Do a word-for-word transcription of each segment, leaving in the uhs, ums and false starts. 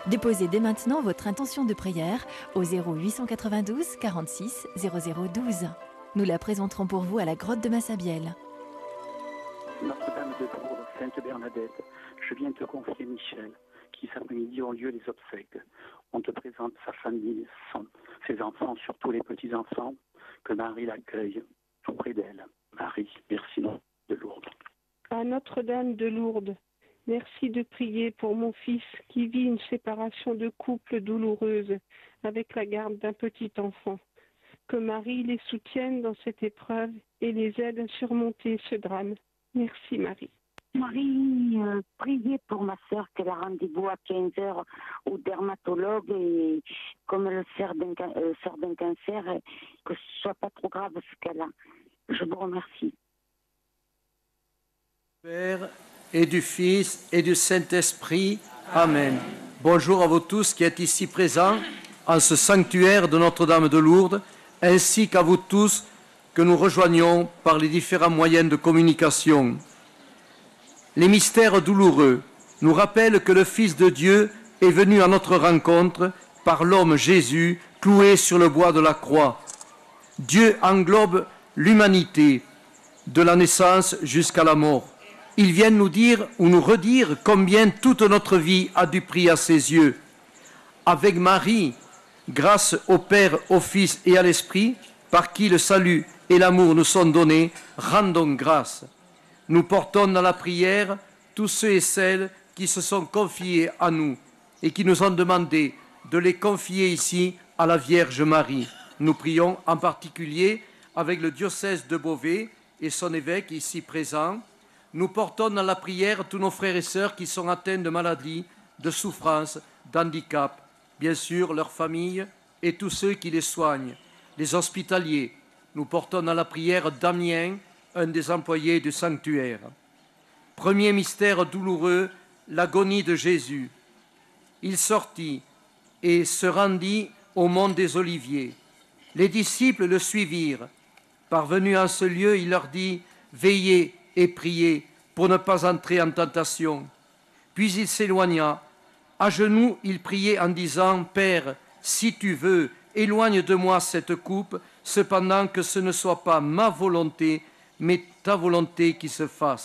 Déposez dès maintenant votre intention de prière au zéro huit cent quatre-vingt-douze quarante-six zéro zéro douze. Nous la présenterons pour vous à la grotte de Massabielle. Notre-Dame de Lourdes, Sainte Bernadette, je viens te confier Michel, qui cet après-midi ont lieu les obsèques. On te présente sa famille, son, ses enfants, surtout les petits-enfants, que Marie l'accueille tout près d'elle. Marie, merci de Lourdes. À Notre-Dame de Lourdes, merci de prier pour mon fils qui vit une séparation de couple douloureuse avec la garde d'un petit enfant. Que Marie les soutienne dans cette épreuve et les aide à surmonter ce drame. Merci Marie. Marie, euh, priez pour ma soeur qu'elle a rendez-vous à quinze heures au dermatologue et comme elle sort d'un, euh, sort d'un cancer, que ce soit pas trop grave ce qu'elle a. Je vous remercie. Père et du Fils et du Saint-Esprit. Amen. Bonjour à vous tous qui êtes ici présents en ce sanctuaire de Notre-Dame de Lourdes, ainsi qu'à vous tous que nous rejoignons par les différents moyens de communication. Les mystères douloureux nous rappellent que le Fils de Dieu est venu à notre rencontre par l'homme Jésus cloué sur le bois de la croix. Dieu englobe l'humanité de la naissance jusqu'à la mort. Ils viennent nous dire ou nous redire combien toute notre vie a du prix à ses yeux. Avec Marie, grâce au Père, au Fils et à l'Esprit, par qui le salut et l'amour nous sont donnés, rendons grâce. Nous portons dans la prière tous ceux et celles qui se sont confiés à nous et qui nous ont demandé de les confier ici à la Vierge Marie. Nous prions en particulier avec le diocèse de Beauvais et son évêque ici présent. Nous portons dans la prière tous nos frères et sœurs qui sont atteints de maladies, de souffrances, d'handicap, bien sûr leurs familles et tous ceux qui les soignent, les hospitaliers. Nous portons dans la prière Damien, un des employés du sanctuaire. Premier mystère douloureux, l'agonie de Jésus. Il sortit et se rendit au mont des Oliviers. Les disciples le suivirent. Parvenu en ce lieu, il leur dit « Veillez et priez pour ne pas entrer en tentation. » Puis il s'éloigna. À genoux, il priait en disant « Père, si tu veux, éloigne de moi cette coupe, cependant que ce ne soit pas ma volonté, mais ta volonté qui se fasse. »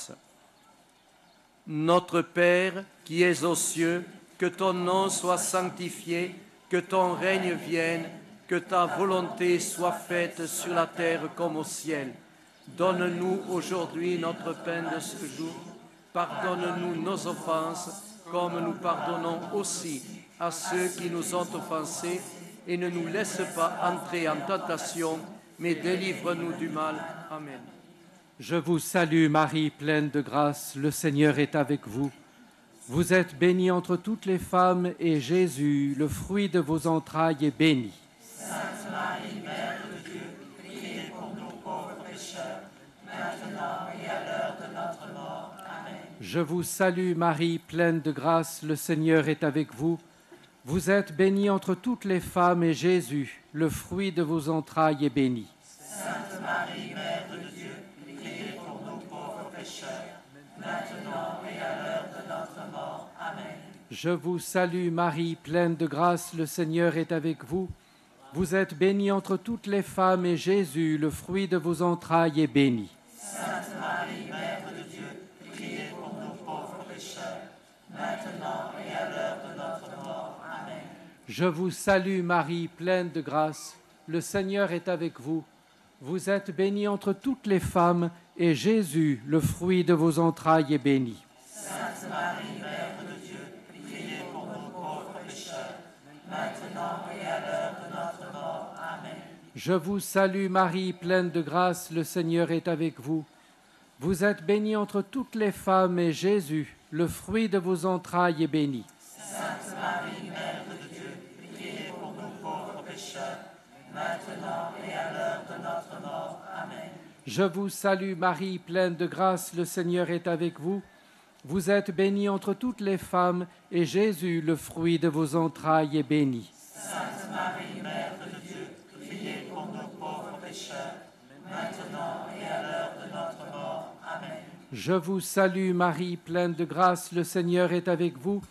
Notre Père, qui es aux cieux, que ton nom soit sanctifié, que ton règne vienne, que ta volonté soit faite sur la terre comme au ciel. Donne-nous aujourd'hui notre pain de ce jour. Pardonne-nous nos offenses, comme nous pardonnons aussi à ceux qui nous ont offensés, et ne nous laisse pas entrer en tentation, mais délivre-nous du mal. Amen. Je vous salue Marie, pleine de grâce, le Seigneur est avec vous. Vous êtes bénie entre toutes les femmes, et Jésus, le fruit de vos entrailles, est béni. Sainte Marie, Mère de Dieu, priez pour nous pauvres pécheurs, maintenant et à l'heure de notre mort. Amen. Je vous salue Marie, pleine de grâce, le Seigneur est avec vous. Vous êtes bénie entre toutes les femmes, et Jésus, le fruit de vos entrailles, est béni. Sainte Marie, Mère de Dieu, priez pour nous pauvres pécheurs, maintenant et à l'heure de notre mort. Amen. Je vous salue Marie, pleine de grâce, le Seigneur est avec vous. Vous êtes bénie entre toutes les femmes, et Jésus, le fruit de vos entrailles, est béni. Sainte Marie, Mère de Dieu, priez pour nous pauvres pécheurs, maintenant et à l'heure de notre mort. Amen. Je vous salue Marie, pleine de grâce, le Seigneur est avec vous. Vous êtes bénie entre toutes les femmes, et Jésus, le fruit de vos entrailles, est béni. Sainte Marie, Mère de Dieu, priez pour nous pauvres pécheurs, maintenant et à l'heure de notre mort. Amen. Je vous salue Marie, pleine de grâce, le Seigneur est avec vous. Vous êtes bénie entre toutes les femmes, et Jésus, le fruit de vos entrailles, est béni. Sainte Marie, Mère de Dieu, priez pour nous pauvres pécheurs, maintenant et à l'heure de notre mort. Amen. Je vous salue Marie, pleine de grâce, le Seigneur est avec vous. Vous êtes bénie entre toutes les femmes, et Jésus, le fruit de vos entrailles, est béni. Sainte Marie, Mère de Dieu, priez pour nous pauvres pécheurs, maintenant et à l'heure de notre mort. Amen. Je vous salue Marie, pleine de grâce, le Seigneur est avec vous.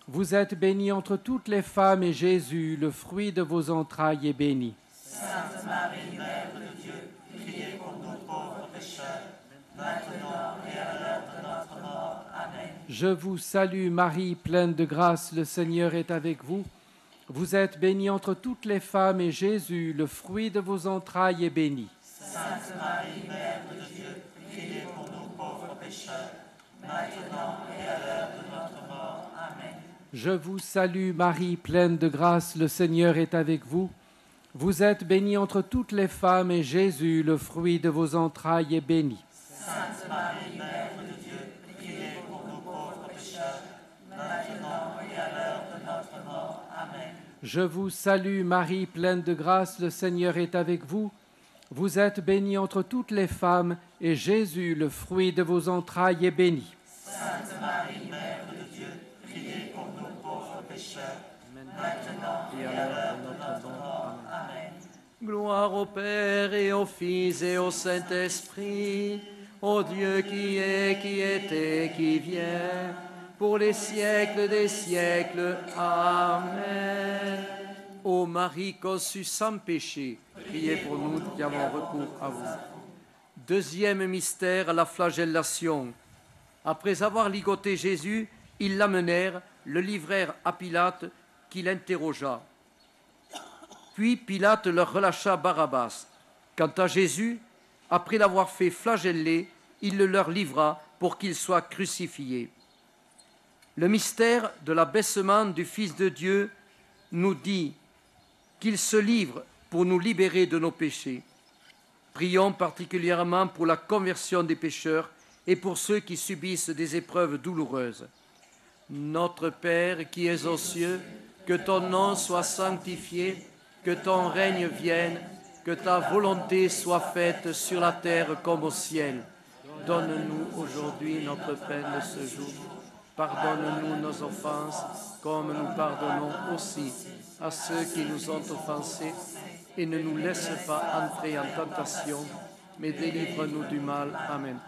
Vous êtes bénie entre toutes les femmes, et Jésus, le fruit de vos entrailles, est béni. Sainte Marie, Mère de Dieu, priez pour nous pauvres pécheurs, maintenant et à l'heure de notre mort. Amen. Je vous salue Marie, pleine de grâce, le Seigneur est avec vous. Vous êtes bénie entre toutes les femmes, et Jésus, le fruit de vos entrailles, est béni. Sainte Marie, Mère de Dieu, priez pour nous pauvres pécheurs, maintenant et à l'heure de notre mort. Amen. Je vous salue Marie, pleine de grâce, le Seigneur est avec vous. Vous êtes bénie entre toutes les femmes, et Jésus, le fruit de vos entrailles, est béni. Sainte Marie, Mère de Dieu, priez pour nous pauvres pécheurs, maintenant et à l'heure de notre mort. Amen. Je vous salue Marie, pleine de grâce, le Seigneur est avec vous. Vous êtes bénie entre toutes les femmes, et Jésus, le fruit de vos entrailles, est béni. Sainte Marie, Mère de Dieu, priez pour nous pauvres pécheurs, maintenant et à l'heure de notre mort. Amen. Gloire au Père et au Fils et au Saint-Esprit, au Dieu qui est, qui était, qui vient, pour les siècles des siècles. Amen. Ô Marie conçue sans péché, priez pour nous qui avons recours à vous. Deuxième mystère, la flagellation. Après avoir ligoté Jésus, ils l'amenèrent, le livrèrent à Pilate, qui l'interrogea. Puis Pilate leur relâcha Barabbas. Quant à Jésus, après l'avoir fait flageller, il le leur livra pour qu'il soit crucifié. Le mystère de l'abaissement du Fils de Dieu nous dit qu'il se livre pour nous libérer de nos péchés. Prions particulièrement pour la conversion des pécheurs et pour ceux qui subissent des épreuves douloureuses. Notre Père qui es aux cieux, que ton nom soit sanctifié, que ton règne vienne, que ta volonté soit faite sur la terre comme au ciel. Donne-nous aujourd'hui notre pain de ce jour. Pardonne-nous nos offenses, comme nous pardonnons aussi à ceux qui nous ont offensés, et ne nous laisse pas entrer en tentation, mais délivre-nous du mal. Amen.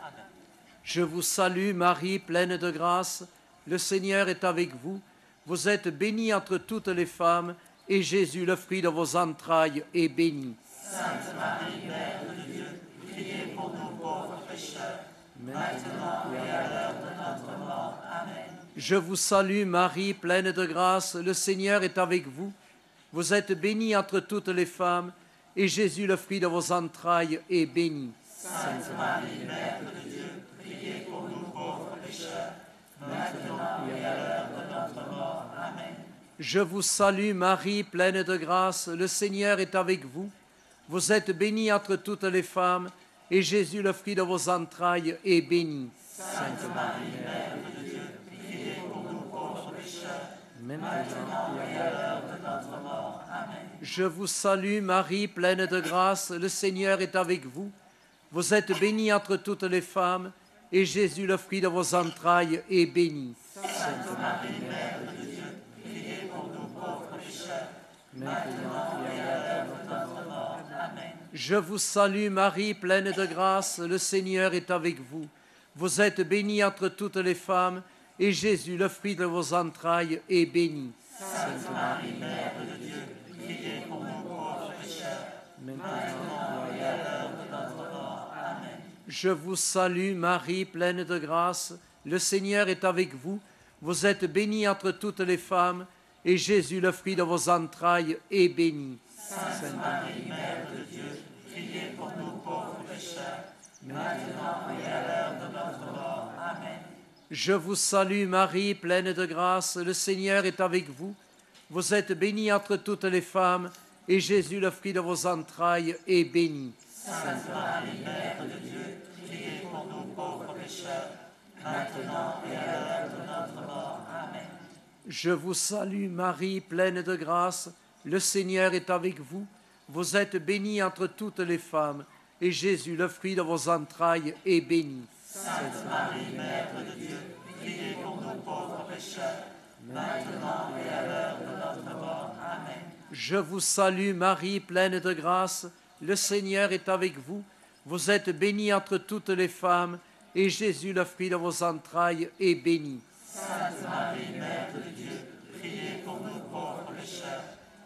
Je vous salue, Marie, pleine de grâce. Le Seigneur est avec vous. Vous êtes bénie entre toutes les femmes, et Jésus, le fruit de vos entrailles, est béni. Sainte Marie, Mère de Dieu, priez pour nous pauvres pécheurs, maintenant et à l'heure de notre mort. Amen. Je vous salue, Marie, pleine de grâce. Le Seigneur est avec vous. Vous êtes bénie entre toutes les femmes, et Jésus, le fruit de vos entrailles, est béni. Sainte Marie, Mère de Dieu, priez pour nous pauvres pécheurs, maintenant et à l'heure de notre mort. Amen. Je vous salue, Marie, pleine de grâce. Le Seigneur est avec vous. Vous êtes bénie entre toutes les femmes, et Jésus, le fruit de vos entrailles, est béni. Sainte Marie, Mère de Dieu, priez pour nous pauvres pécheurs, maintenant et à l'heure de notre mort. Amen. Je vous salue, Marie, pleine de grâce. Le Seigneur est avec vous. Vous êtes bénie entre toutes les femmes, et Jésus, le fruit de vos entrailles, est béni. Sainte Marie, Mère de Dieu, priez pour nous pauvres pécheurs, maintenant et à l'heure de notre mort. Amen. Je vous salue, Marie, pleine de grâce. Le Seigneur est avec vous. Vous êtes bénie entre toutes les femmes, et Jésus, le fruit de vos entrailles, est béni. Sainte Marie, Mère de Dieu, priez pour nous pauvres pécheurs, maintenant et à l'heure de notre mort. Amen. Je vous salue, Marie, pleine de grâce. Le Seigneur est avec vous. Vous êtes bénie entre toutes les femmes, et Jésus, le fruit de vos entrailles, est béni. Sainte Marie, Mère de Dieu, priez pour nous pauvres pécheurs, maintenant et à l'heure de notre mort. Amen. Je vous salue, Marie, pleine de grâce. Le Seigneur est avec vous. Vous êtes bénie entre toutes les femmes, et Jésus, le fruit de vos entrailles, est béni. Sainte Marie, Mère de Dieu, priez pour nous pauvres pécheurs, maintenant et à l'heure de notre mort. Amen. Je vous salue, Marie, pleine de grâce. Le Seigneur est avec vous. Vous êtes bénie entre toutes les femmes, et Jésus, le fruit de vos entrailles, est béni. Sainte Marie, Mère de Dieu, priez pour nous pauvres pécheurs, maintenant et à l'heure de notre mort. Amen. Je vous salue, Marie, pleine de grâce. Le Seigneur est avec vous. Vous êtes bénie entre toutes les femmes, et Jésus, le fruit de vos entrailles, est béni. Sainte Marie, Mère de Dieu,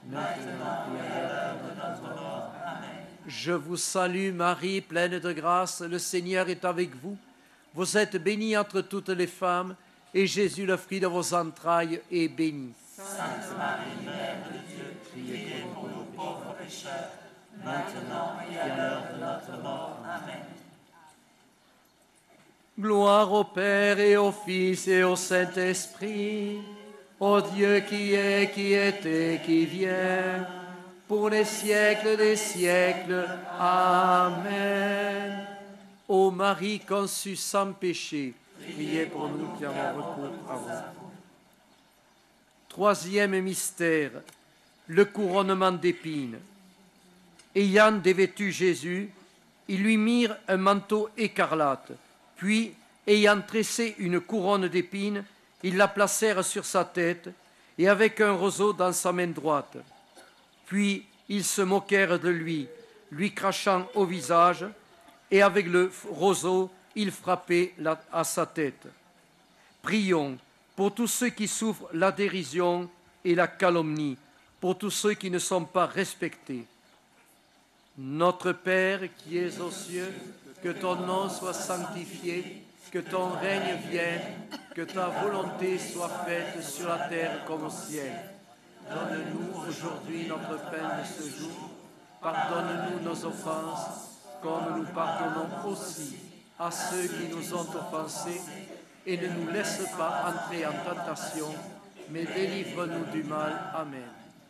maintenant et à l'heure de notre mort. Amen. Je vous salue Marie, pleine de grâce, le Seigneur est avec vous. Vous êtes bénie entre toutes les femmes, et Jésus, le fruit de vos entrailles, est béni. Sainte Marie, Mère de Dieu, priez pour nous pauvres pécheurs, maintenant et à l'heure de notre mort. Amen. Gloire au Père et au Fils et au Saint-Esprit, au Dieu qui est, qui était, qui vient, pour les siècles des siècles. Amen. Ô Marie conçue sans péché, priez pour nous qui avons recours à vous. Troisième mystère, le couronnement d'épines. Ayant dévêtu Jésus, ils lui mirent un manteau écarlate. Puis, ayant tressé une couronne d'épines, ils la placèrent sur sa tête et avec un roseau dans sa main droite. Puis, ils se moquèrent de lui, lui crachant au visage, et avec le roseau, ils frappaient la, à sa tête. Prions pour tous ceux qui souffrent la dérision et la calomnie, pour tous ceux qui ne sont pas respectés. Notre Père qui es aux cieux, que ton nom soit sanctifié, que ton règne vienne, que ta volonté soit faite sur la terre comme au ciel. Donne-nous aujourd'hui notre pain de ce jour. Pardonne-nous nos offenses, comme nous pardonnons aussi à ceux qui nous ont offensés, et ne nous laisse pas entrer en tentation, mais délivre-nous du mal. Amen.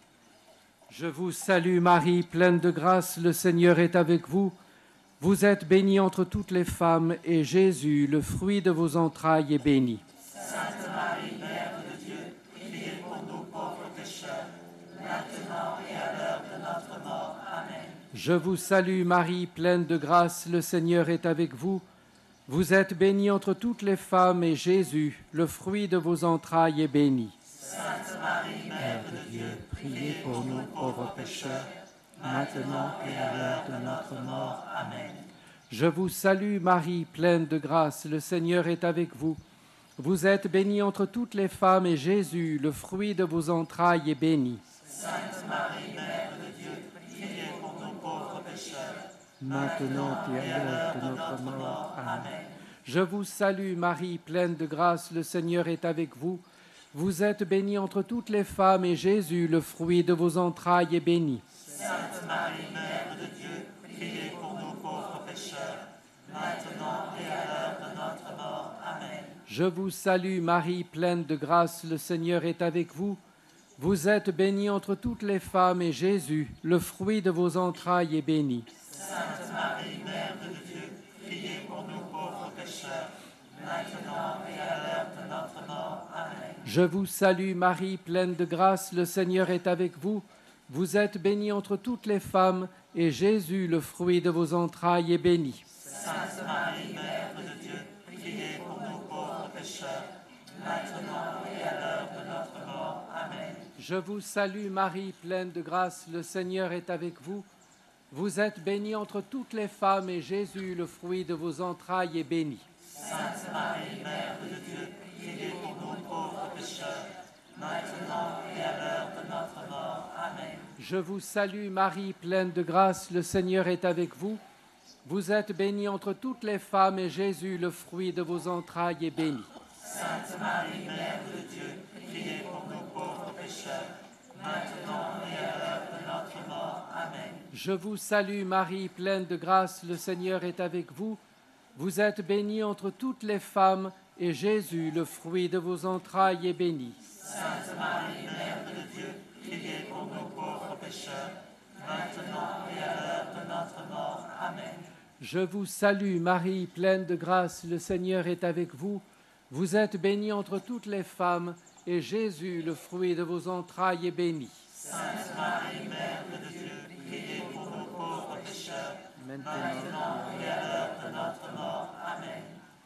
Je vous salue Marie, pleine de grâce, le Seigneur est avec vous. Vous êtes bénie entre toutes les femmes, et Jésus, le fruit de vos entrailles, est béni. Sainte Marie, Mère de Dieu, priez pour nous pauvres pécheurs, maintenant et à l'heure de notre mort. Amen. Je vous salue Marie, pleine de grâce, le Seigneur est avec vous. Vous êtes bénie entre toutes les femmes, et Jésus, le fruit de vos entrailles, est béni. Sainte Marie, Mère de Dieu, priez pour nous pauvres pécheurs, maintenant et à l'heure de notre mort. Amen. Je vous salue Marie, pleine de grâce, le Seigneur est avec vous. Vous êtes bénie entre toutes les femmes, et Jésus, le fruit de vos entrailles, est béni. Sainte Marie, Mère de Dieu, priez pour nous pauvres pécheurs, maintenant et à l'heure de notre mort. Amen. Je vous salue Marie, pleine de grâce, le Seigneur est avec vous. Vous êtes bénie entre toutes les femmes, et Jésus, le fruit de vos entrailles, est béni. Sainte Marie, Mère de Dieu, priez pour nous pauvres pécheurs, maintenant et à l'heure de notre mort. Amen. Je vous salue Marie, pleine de grâce, le Seigneur est avec vous. Vous êtes bénie entre toutes les femmes, et Jésus, le fruit de vos entrailles, est béni. Sainte Marie, Mère de Dieu, priez pour nous pauvres pécheurs, maintenant et à l'heure de notre mort. Amen. Je vous salue Marie, pleine de grâce, le Seigneur est avec vous. Vous êtes bénie entre toutes les femmes, et Jésus, le fruit de vos entrailles, est béni. Sainte Marie, Mère de Dieu, priez pour nous pauvres pécheurs, maintenant et à l'heure de notre mort. Amen. Je vous salue Marie, pleine de grâce, le Seigneur est avec vous. Vous êtes bénie entre toutes les femmes, et Jésus, le fruit de vos entrailles, est béni. Sainte Marie, Mère de Dieu, priez pour nous pauvres pécheurs, maintenant et à l'heure de notre mort. Amen. Je vous salue Marie, pleine de grâce, le Seigneur est avec vous. Vous êtes bénie entre toutes les femmes, et Jésus, le fruit de vos entrailles, est béni. Sainte Marie, Mère de Dieu, priez pour nous pauvres pécheurs, maintenant et à l'heure de notre mort. Amen. Je vous salue Marie, pleine de grâce, le Seigneur est avec vous. Vous êtes bénie entre toutes les femmes, et Jésus, le fruit de vos entrailles, est béni. Sainte Marie, Mère de Dieu, priez pour nous pauvres pécheurs, maintenant et à l'heure de notre mort. Amen. Je vous salue Marie, pleine de grâce, le Seigneur est avec vous. Vous êtes bénie entre toutes les femmes, et Jésus, le fruit de vos entrailles, est béni. Sainte Marie, Mère de Dieu, priez pour nous pauvres pécheurs, maintenant et à l'heure de notre mort. Amen.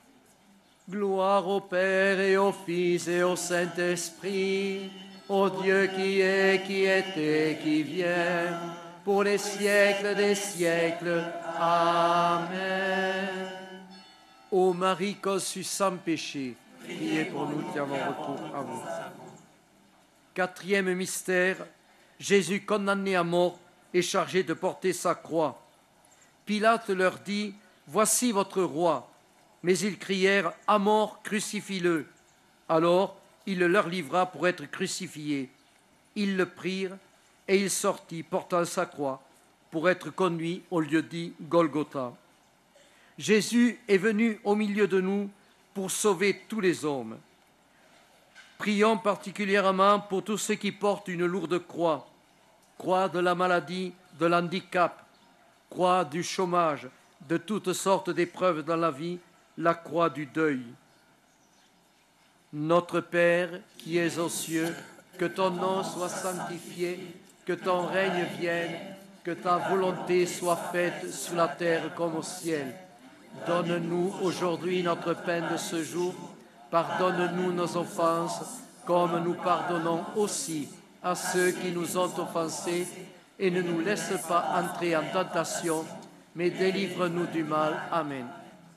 Gloire au Père et au Fils et au Saint-Esprit, au Dieu qui est, qui était, qui vient, pour les siècles des siècles. Amen. Ô Marie conçue sans péché, priez pour nous qui avons recours à vous. Quatrième mystère, Jésus condamné à mort et chargé de porter sa croix. Pilate leur dit, « Voici votre roi ». Mais ils crièrent, « À mort, crucifie-le ». Alors il le leur livra pour être crucifié. Ils le prirent et il sortit portant sa croix pour être conduit au lieu dit Golgotha. Jésus est venu au milieu de nous pour sauver tous les hommes. Prions particulièrement pour tous ceux qui portent une lourde croix, croix de la maladie, de l'handicap, croix du chômage, de toutes sortes d'épreuves dans la vie, la croix du deuil. Notre Père qui es aux cieux, que ton nom soit sanctifié, que ton règne vienne, que ta volonté soit faite sur la terre comme au ciel. Donne-nous aujourd'hui notre pain de ce jour. Pardonne-nous nos offenses, comme nous pardonnons aussi à ceux qui nous ont offensés, et ne nous laisse pas entrer en tentation, mais délivre-nous du mal. Amen.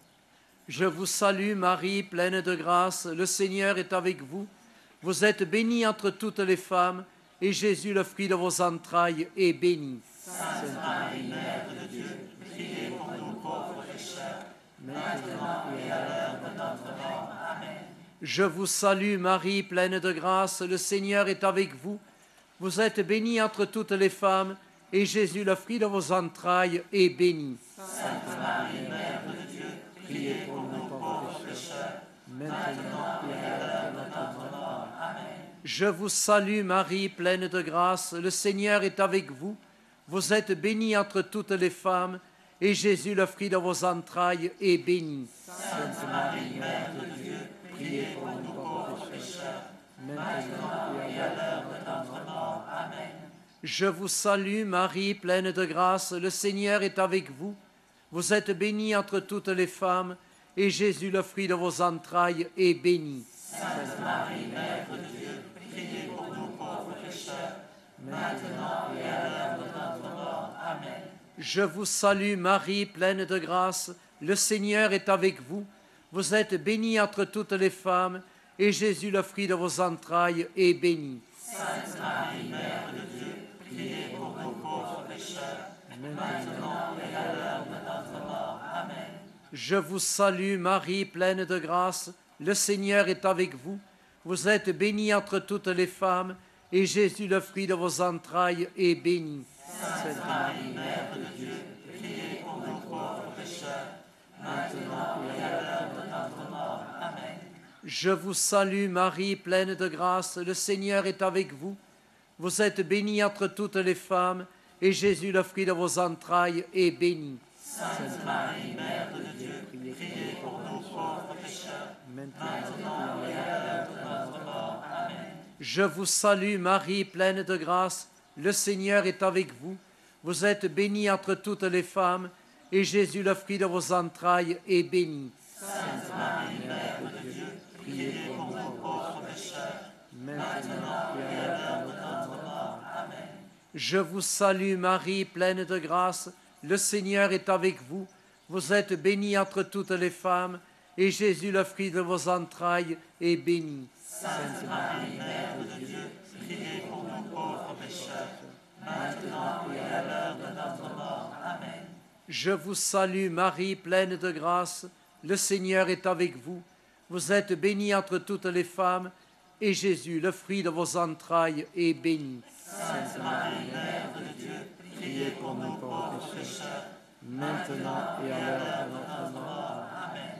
Je vous salue Marie, pleine de grâce, le Seigneur est avec vous. Vous êtes bénie entre toutes les femmes, et Jésus, le fruit de vos entrailles, est béni. Sainte Marie, Mère de Dieu, priez pour nous pauvres pécheurs, maintenant et à l'heure de notre mort. Amen. Je vous salue Marie, pleine de grâce, le Seigneur est avec vous. Vous êtes bénie entre toutes les femmes, et Jésus, le fruit de vos entrailles, est béni. Sainte Marie, Mère de Dieu, priez pour nous pauvres pécheurs, maintenant et à l'heure de notre mort. Amen. Je vous salue Marie, pleine de grâce, le Seigneur est avec vous. Vous êtes bénie entre toutes les femmes, et Jésus, le fruit de vos entrailles, est béni. Sainte Marie, Mère de Dieu, priez pour nous pauvres pécheurs, maintenant et à l'heure de notre mort. Amen. Je vous salue Marie, pleine de grâce, le Seigneur est avec vous. Vous êtes bénie entre toutes les femmes, et Jésus, le fruit de vos entrailles, est béni. Sainte Marie, Mère de Dieu, priez pour nous pauvres pécheurs, maintenant et à l'heure de notre mort. Amen. Je vous salue Marie, pleine de grâce, le Seigneur est avec vous. Vous êtes bénie entre toutes les femmes, et Jésus, le fruit de vos entrailles, est béni. Sainte Marie, Mère de Dieu, priez pour nous pauvres pécheurs, maintenant et à l'heure de notre mort. Amen. Je vous salue Marie, pleine de grâce, le Seigneur est avec vous. Vous êtes bénie entre toutes les femmes, et Jésus, le fruit de vos entrailles, est béni. Sainte Marie, Mère de Dieu, priez pour nous pauvres pécheurs, maintenant et à l'heure de notre mort. Amen. Je vous salue Marie, pleine de grâce, le Seigneur est avec vous. Vous êtes bénie entre toutes les femmes, et Jésus, le fruit de vos entrailles, est béni. Sainte Marie, Mère de Dieu, priez pour nous pauvres pécheurs, maintenant et à l'heure de notre mort. Amen. Je vous salue Marie, pleine de grâce, le Seigneur est avec vous. Vous êtes bénie entre toutes les femmes, et Jésus, le fruit de vos entrailles, est béni. Sainte Marie, Mère de Dieu, priez pour nous pauvres pécheurs, maintenant et à l'heure de notre mort. Amen. Je vous salue Marie, pleine de grâce, le Seigneur est avec vous. Vous êtes bénie entre toutes les femmes, et Jésus, le fruit de vos entrailles, est béni. Sainte Marie, Mère de Dieu, priez pour nous pauvres pécheurs, maintenant et à l'heure de notre mort. Amen. Je vous salue Marie, pleine de grâce, le Seigneur est avec vous. Vous êtes bénie entre toutes les femmes, et Jésus, le fruit de vos entrailles, est béni. Sainte Marie, Mère de Dieu, priez pour nous pauvres pécheurs, maintenant et à l'heure de notre mort. Amen.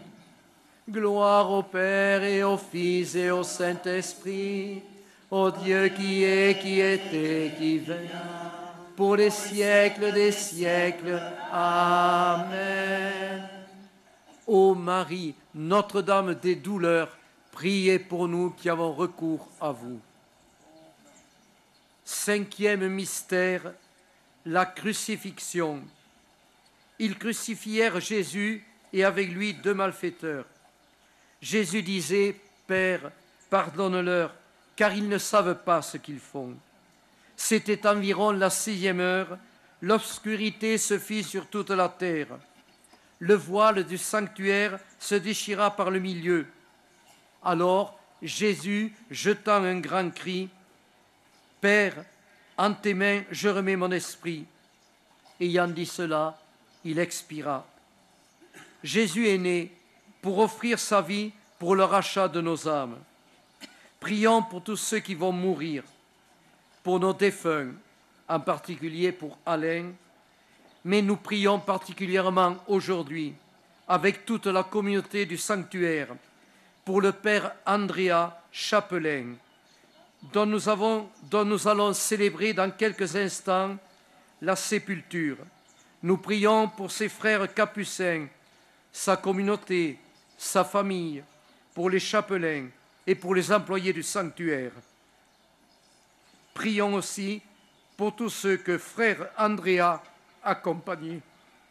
Gloire au Père et au Fils et au Saint-Esprit, au Dieu qui est, qui était, qui vient, pour les siècles des siècles. Amen. Ô Marie, Notre-Dame des douleurs, priez pour nous qui avons recours à vous. Cinquième mystère, la crucifixion. Ils crucifièrent Jésus et avec lui deux malfaiteurs. Jésus disait, « Père, pardonne-leur, car ils ne savent pas ce qu'ils font. » C'était environ la sixième heure, l'obscurité se fit sur toute la terre. Le voile du sanctuaire se déchira par le milieu. Alors Jésus, jetant un grand cri, « Père, En tes mains, je remets mon esprit. » Ayant dit cela, il expira. Jésus est né pour offrir sa vie pour le rachat de nos âmes. Prions pour tous ceux qui vont mourir, pour nos défunts, en particulier pour Alain, mais nous prions particulièrement aujourd'hui, avec toute la communauté du sanctuaire, pour le Père Andrea Chapelain, dont nous, avons, dont nous allons célébrer dans quelques instants la sépulture. Nous prions pour ses frères capucins, sa communauté, sa famille, pour les chapelains et pour les employés du sanctuaire. Prions aussi pour tous ceux que frère Andrea accompagnait.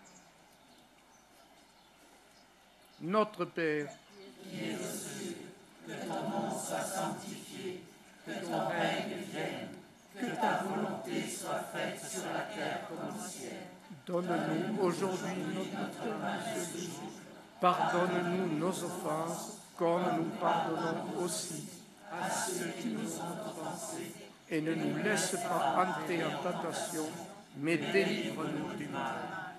Notre Père, qui es aux cieux, que ton nom soit sanctifié, que ton règne vienne, que ta volonté soit faite sur la terre comme au ciel. donne-nous aujourd'hui notre pain de ce jour. Pardonne-nous nos offenses, comme nous pardonnons aussi à ceux qui nous ont offensés. et ne nous laisse pas entrer en tentation, mais délivre-nous du mal.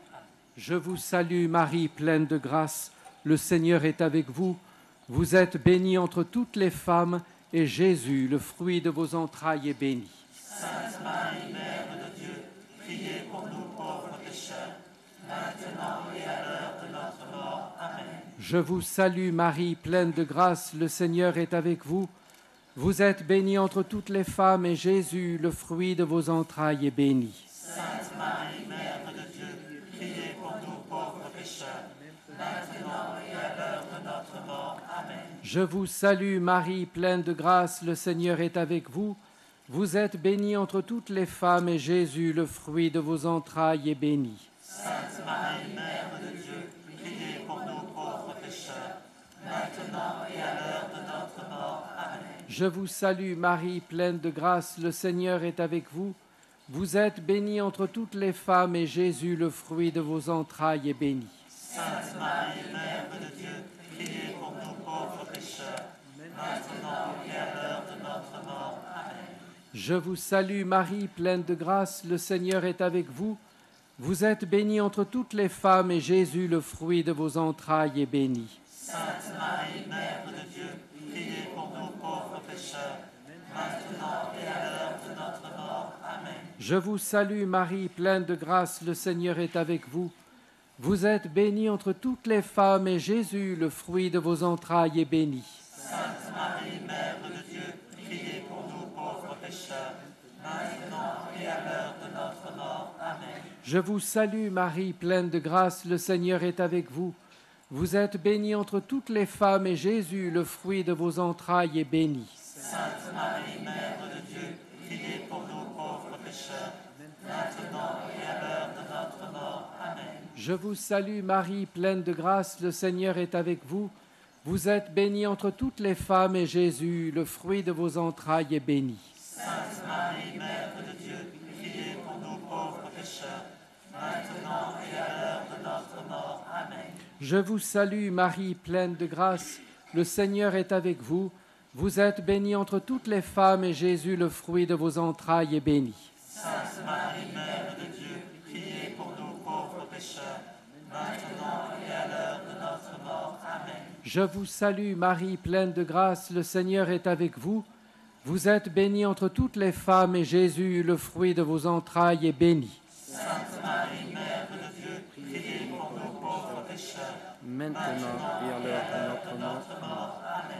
Je vous salue Marie, pleine de grâce, le Seigneur est avec vous. Vous êtes bénie entre toutes les femmes, et Jésus, le fruit de vos entrailles, est béni. Sainte Marie, Mère de Dieu, priez pour nous pauvres pécheurs, maintenant et à l'heure de notre mort. Amen. Je vous salue Marie, pleine de grâce, le Seigneur est avec vous. Vous êtes bénie entre toutes les femmes, et Jésus, le fruit de vos entrailles, est béni. Sainte Marie, Mère de Dieu, priez pour nous pauvres pécheurs, maintenant et à l'heure de notre mort. Amen. Je vous salue Marie, pleine de grâce, le Seigneur est avec vous. Vous êtes bénie entre toutes les femmes, et Jésus, le fruit de vos entrailles, est béni. Sainte Marie, Mère de Dieu, priez pour nous pauvres pécheurs, maintenant et à l'heure de notre mort. Amen. Je vous salue Marie, pleine de grâce, le Seigneur est avec vous. Vous êtes bénie entre toutes les femmes, et Jésus, le fruit de vos entrailles, est béni. Sainte Marie, Mère de Dieu, priez pour nous pauvres pécheurs, maintenant et à l'heure de notre mort. Amen. Je vous salue Marie, pleine de grâce, le Seigneur est avec vous. Vous êtes bénie entre toutes les femmes, et Jésus, le fruit de vos entrailles, est béni. Sainte Marie, Mère de Dieu, priez pour nous pauvres pécheurs, maintenant et à l'heure de notre mort. Amen. Je vous salue Marie, pleine de grâce, le Seigneur est avec vous. Vous êtes bénie entre toutes les femmes, et Jésus, le fruit de vos entrailles, est béni. Sainte Marie, Mère de Dieu, priez pour nous pauvres pécheurs, maintenant et à l'heure de notre mort. Amen. Je vous salue Marie, pleine de grâce, le Seigneur est avec vous. Vous êtes bénie entre toutes les femmes, et Jésus, le fruit de vos entrailles, est béni. Sainte Marie, Mère de Dieu, priez pour nous pauvres pécheurs, maintenant et à l'heure de notre mort. Amen. Je vous salue Marie, pleine de grâce, le Seigneur est avec vous. Vous êtes bénie entre toutes les femmes, et Jésus, le fruit de vos entrailles, est béni. Sainte Marie, Mère de Dieu, priez pour nous pauvres pécheurs, maintenant et à l'heure de notre mort. Amen. Je vous salue Marie, pleine de grâce, le Seigneur est avec vous. Vous êtes bénie entre toutes les femmes, et Jésus, le fruit de vos entrailles, est béni. Sainte Marie, Mère de Dieu, priez pour nous pauvres pécheurs, maintenant et à l'heure de notre mort. Amen. Je vous salue Marie, pleine de grâce, le Seigneur est avec vous. Vous êtes bénie entre toutes les femmes, et Jésus, le fruit de vos entrailles, est béni. Sainte Marie, Mère de Dieu, priez pour nous pauvres pécheurs, Maintenant et à l'heure de notre mort. notre mort. Amen.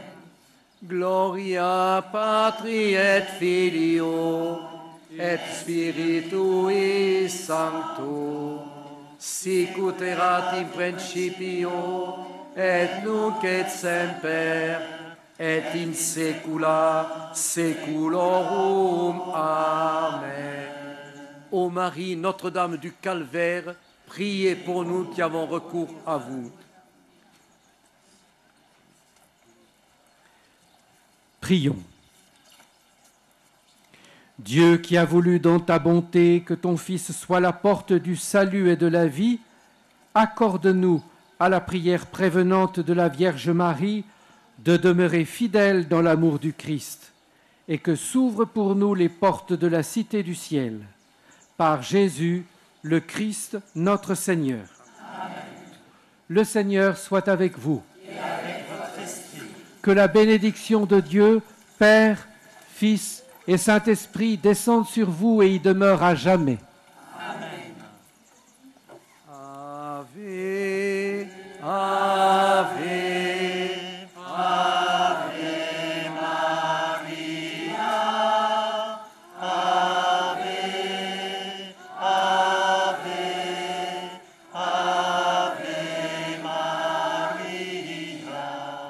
Gloria Patri et Filio et Spiritui Sancto, sic ut erat in principio et nunc et semper et in saecula saeculorum. Amen. Ô Marie, Notre-Dame du Calvaire, priez pour nous qui avons recours à vous. Prions. Dieu qui a voulu dans ta bonté que ton Fils soit la porte du salut et de la vie, accorde-nous à la prière prévenante de la Vierge Marie de demeurer fidèles dans l'amour du Christ, et que s'ouvrent pour nous les portes de la cité du ciel. Par Jésus, le Christ, notre Seigneur. Amen. Le Seigneur soit avec vous. Et avec votre esprit. Que la bénédiction de Dieu, Père, Fils et Saint-Esprit descende sur vous et y demeure à jamais. Amen. Ave, Ave, Ave Maria, Ave, Ave, Ave Maria.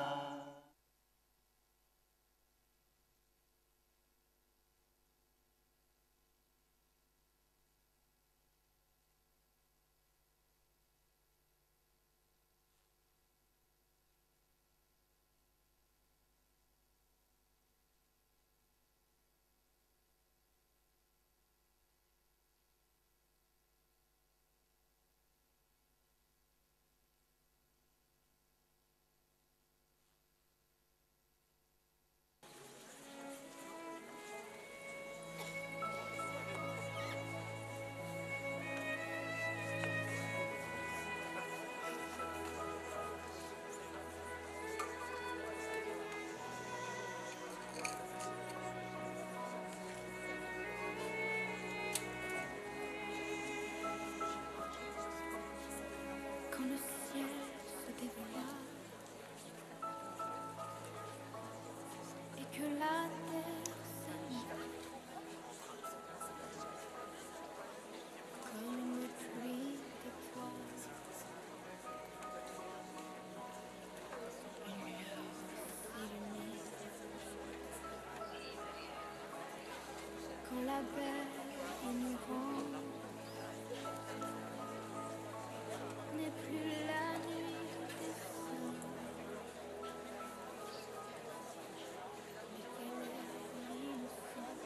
Quand le ciel se dévoila et que la terre s'anima comme une pluie d'étoiles, une lueur s'illumine. Quand la belle ignorante n'est plus la nuit des saints, mais qu'elle est l'innocence.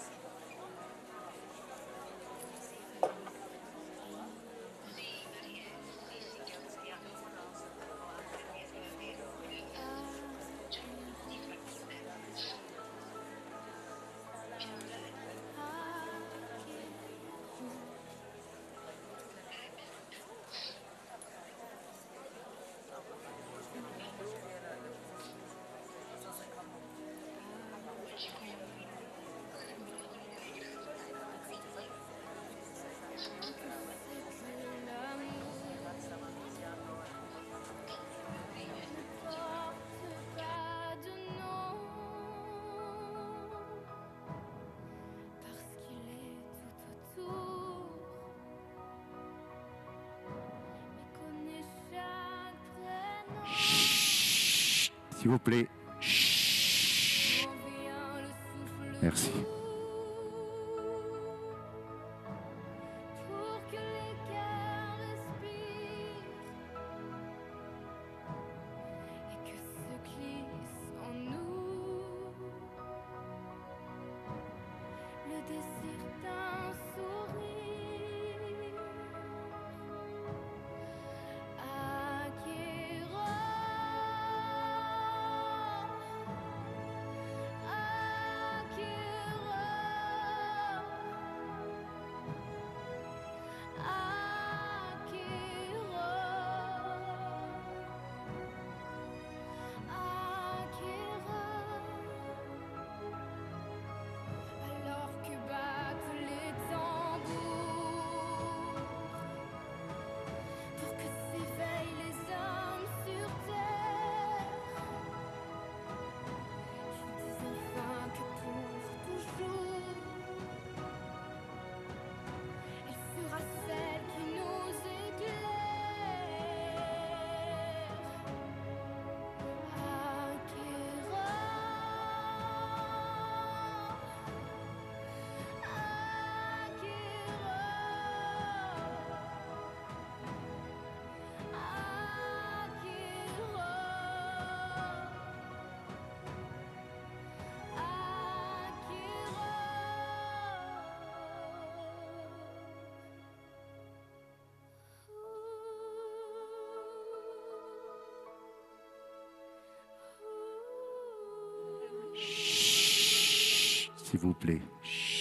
S'il vous plaît. Chut. Merci. Pour que les cœurs respirent et que se glisse en nous le désir d'un sourire. Acquérant, acquérant. s'il vous plaît. Chut.